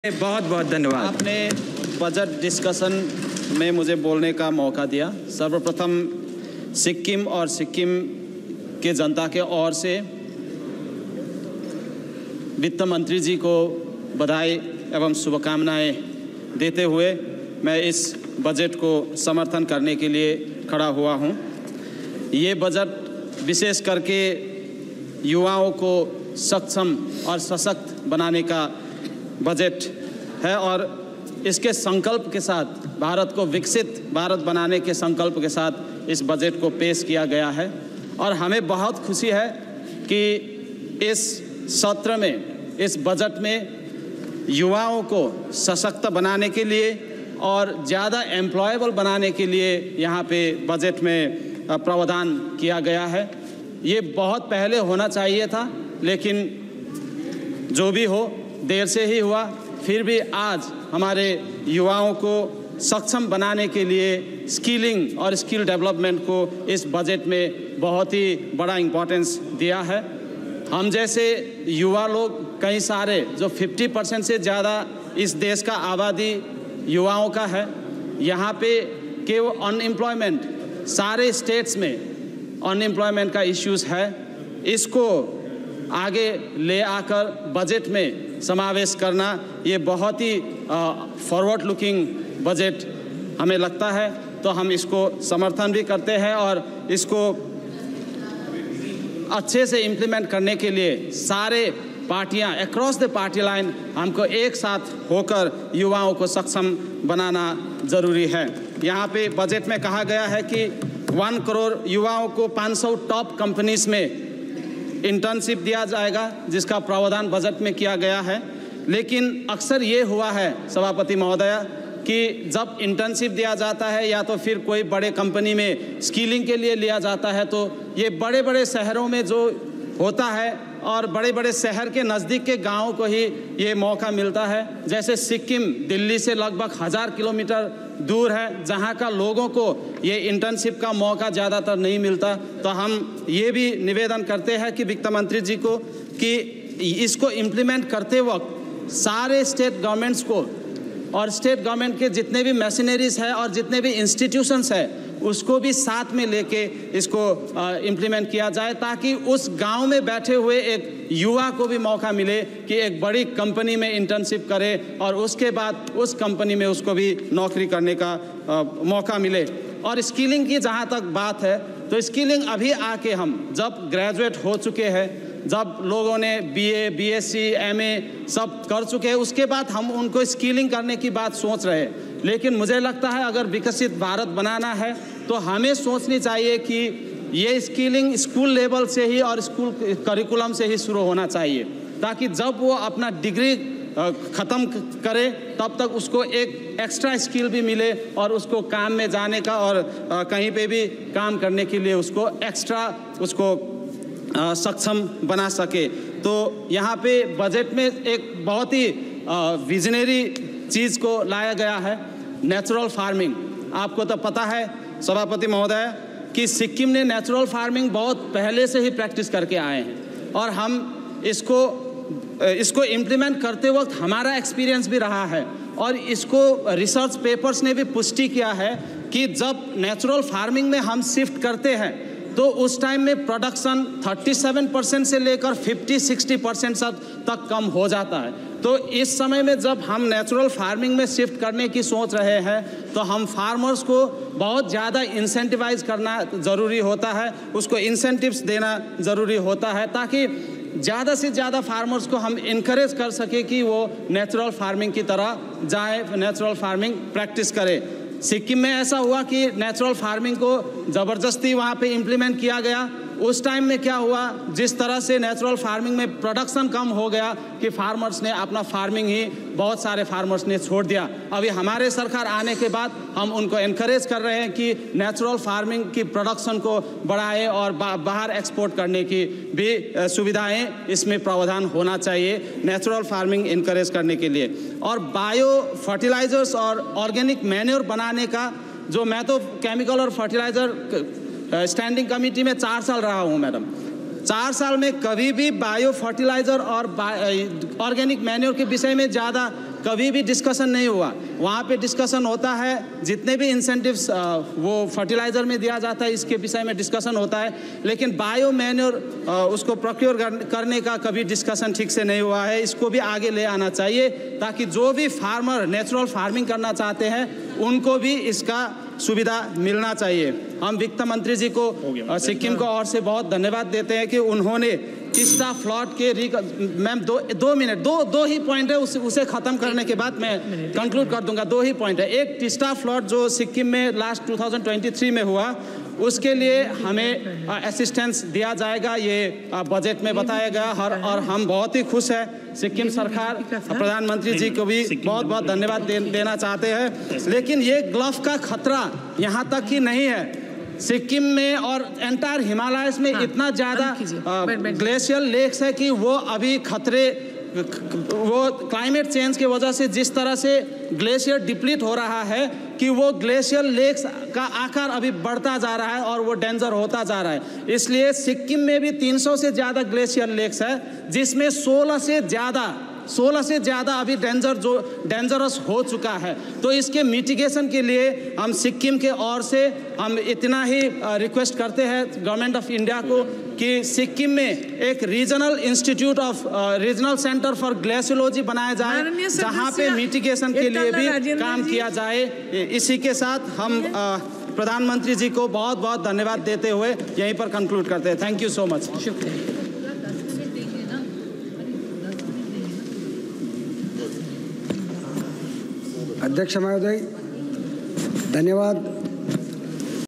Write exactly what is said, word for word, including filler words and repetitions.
बहुत बहुत धन्यवाद। आपने बजट डिस्कशन में मुझे बोलने का मौका दिया। सर्वप्रथम सिक्किम और सिक्किम के जनता के ओर से वित्त मंत्री जी को बधाई एवं शुभकामनाएं देते हुए मैं इस बजट को समर्थन करने के लिए खड़ा हुआ हूं। ये बजट विशेष करके युवाओं को सक्षम और सशक्त बनाने का बजट है और इसके संकल्प के साथ भारत को विकसित भारत बनाने के संकल्प के साथ इस बजट को पेश किया गया है। और हमें बहुत खुशी है कि इस सत्र में, इस बजट में युवाओं को सशक्त बनाने के लिए और ज़्यादा एम्प्लॉयबल बनाने के लिए यहाँ पे बजट में प्रावधान किया गया है। ये बहुत पहले होना चाहिए था, लेकिन जो भी हो देर से ही हुआ। फिर भी आज हमारे युवाओं को सक्षम बनाने के लिए स्किलिंग और स्किल डेवलपमेंट को इस बजट में बहुत ही बड़ा इम्पोर्टेंस दिया है। हम जैसे युवा लोग कई सारे जो पचास परसेंट से ज़्यादा इस देश का आबादी युवाओं का है, यहाँ पे केवल अनएम्प्लॉयमेंट सारे स्टेट्स में अनएम्प्लॉयमेंट का इश्यूज़ है। इसको आगे ले आकर बजट में समावेश करना ये बहुत ही फॉरवर्ड लुकिंग बजट हमें लगता है, तो हम इसको समर्थन भी करते हैं और इसको अच्छे से इम्प्लीमेंट करने के लिए सारे पार्टियां अक्रॉस द पार्टी लाइन हमको एक साथ होकर युवाओं को सक्षम बनाना ज़रूरी है। यहाँ पे बजट में कहा गया है कि वन करोड़ युवाओं को पाँच सौ टॉप कंपनीज में इंटर्नशिप दिया जाएगा, जिसका प्रावधान बजट में किया गया है। लेकिन अक्सर ये हुआ है सभापति महोदय कि जब इंटर्नशिप दिया जाता है या तो फिर कोई बड़े कंपनी में स्किलिंग के लिए लिया जाता है, तो ये बड़े बड़े शहरों में जो होता है और बड़े बड़े शहर के नज़दीक के गाँव को ही ये मौका मिलता है। जैसे सिक्किम दिल्ली से लगभग हज़ार किलोमीटर दूर है, जहाँ का लोगों को ये इंटर्नशिप का मौका ज़्यादातर नहीं मिलता। तो हम ये भी निवेदन करते हैं कि वित्त मंत्री जी को कि इसको इम्प्लीमेंट करते वक्त सारे स्टेट गवर्नमेंट्स को और स्टेट गवर्नमेंट के जितने भी मशीनरीज है और जितने भी इंस्टीट्यूशंस है उसको भी साथ में लेके इसको इम्प्लीमेंट किया जाए, ताकि उस गांव में बैठे हुए एक युवा को भी मौका मिले कि एक बड़ी कंपनी में इंटर्नशिप करे और उसके बाद उस कंपनी में उसको भी नौकरी करने का आ, मौका मिले। और स्किलिंग की जहां तक बात है, तो स्किलिंग अभी आके हम जब ग्रेजुएट हो चुके हैं, जब लोगों ने बीए, बीएससी, एमए सब कर चुके हैं, उसके बाद हम उनको स्किलिंग करने की बात सोच रहे हैं। लेकिन मुझे लगता है अगर विकसित भारत बनाना है तो हमें सोचनी चाहिए कि ये स्किलिंग स्कूल लेवल से ही और स्कूल करिकुलम से ही शुरू होना चाहिए, ताकि जब वो अपना डिग्री ख़त्म करे तब तक उसको एक एक्स्ट्रा स्किल भी मिले और उसको काम में जाने का और कहीं पे भी काम करने के लिए उसको एक्स्ट्रा उसको सक्षम बना सके। तो यहाँ पे बजट में एक बहुत ही विजनरी चीज़ को लाया गया है, नेचुरल फार्मिंग। आपको तो पता है सभापति महोदय कि सिक्किम ने नेचुरल फार्मिंग बहुत पहले से ही प्रैक्टिस करके आए हैं और हम इसको इसको इम्प्लीमेंट करते वक्त हमारा एक्सपीरियंस भी रहा है और इसको रिसर्च पेपर्स ने भी पुष्टि किया है कि जब नेचुरल फार्मिंग में हम शिफ्ट करते हैं तो उस टाइम में प्रोडक्शन सैंतीस परसेंट से लेकर पचास साठ परसेंट तक कम हो जाता है। तो इस समय में जब हम नेचुरल फार्मिंग में शिफ्ट करने की सोच रहे हैं तो हम फार्मर्स को बहुत ज़्यादा इंसेंटिवाइज करना ज़रूरी होता है, उसको इंसेंटिव्स देना ज़रूरी होता है, ताकि ज़्यादा से ज़्यादा फार्मर्स को हम इनकरेज कर सके कि वो नेचुरल फार्मिंग की तरह जाए, नेचुरल फार्मिंग प्रैक्टिस करें। सिक्किम में ऐसा हुआ कि नेचुरल फार्मिंग को ज़बरदस्ती वहाँ पे इम्प्लीमेंट किया गया। उस टाइम में क्या हुआ, जिस तरह से नेचुरल फार्मिंग में प्रोडक्शन कम हो गया कि फार्मर्स ने अपना फार्मिंग ही बहुत सारे फार्मर्स ने छोड़ दिया। अभी हमारे सरकार आने के बाद हम उनको एनकरेज कर रहे हैं कि नेचुरल फार्मिंग की प्रोडक्शन को बढ़ाएं और बा, बाहर एक्सपोर्ट करने की भी सुविधाएं इसमें प्रावधान होना चाहिए नेचुरल फार्मिंग इनकरेज करने के लिए। और बायो फर्टिलाइजर्स और ऑर्गेनिक मैन्योर बनाने का, जो मैं तो केमिकल और फर्टिलाइज़र स्टैंडिंग कमेटी में चार साल रहा हूँ मैडम, चार साल में कभी भी बायो फर्टिलाइज़र और ऑर्गेनिक मैन्योर के विषय में ज़्यादा कभी भी डिस्कशन नहीं हुआ। वहाँ पे डिस्कशन होता है जितने भी इंसेंटिव्स वो फर्टिलाइज़र में दिया जाता है इसके विषय में डिस्कशन होता है, लेकिन बायो मैन्योर उसको प्रोक्योर करने का कभी डिस्कशन ठीक से नहीं हुआ है। इसको भी आगे ले आना चाहिए ताकि जो भी फार्मर नेचुरल फार्मिंग करना चाहते हैं उनको भी इसका सुविधा मिलना चाहिए। हम वित्त मंत्री जी को सिक्किम को और से बहुत धन्यवाद देते हैं कि उन्होंने टिस्टा फ्लड के रिक मैम दो दो मिनट दो दो ही पॉइंट है, उस, उसे ख़त्म करने के बाद मैं कंक्लूड कर दूंगा। दो ही पॉइंट है। एक, टिस्टा फ्लड जो सिक्किम में लास्ट दो हज़ार तेईस में हुआ उसके लिए हमें असिस्टेंस दिया जाएगा, ये बजट में बताया गया हर और हम बहुत ही खुश है। सिक्किम सरकार प्रधानमंत्री जी को भी बहुत बहुत धन्यवाद दे, देना चाहते हैं। लेकिन ये ग्लफ का खतरा यहाँ तक ही नहीं है, सिक्किम में और एंटायर हिमालयस में हाँ, इतना ज़्यादा ग्लेशियल लेक्स है कि वो अभी खतरे, वो क्लाइमेट चेंज की वजह से जिस तरह से ग्लेशियर डिप्लीट हो रहा है कि वो ग्लेशियर लेक्स का आकार अभी बढ़ता जा रहा है और वो डेंजर होता जा रहा है। इसलिए सिक्किम में भी तीन सौ से ज़्यादा ग्लेशियर लेक्स है जिसमें सोलह से ज़्यादा सोलह से ज़्यादा अभी डेंजर जो डेंजरस हो चुका है। तो इसके मिटिगेशन के लिए हम सिक्किम के ओर से हम इतना ही रिक्वेस्ट करते हैं गवर्नमेंट ऑफ इंडिया को कि सिक्किम में एक regional institute of regional centre for glaciology बनाया जाए जहां पे मिटिगेशन के लिए भी काम किया जाए। इसी के साथ हम प्रधानमंत्री जी को बहुत बहुत धन्यवाद देते हुए यहीं पर कंक्लूड करते हैं। Thank you so much. शुक्रिया। अध्यक्ष महोदय, धन्यवाद।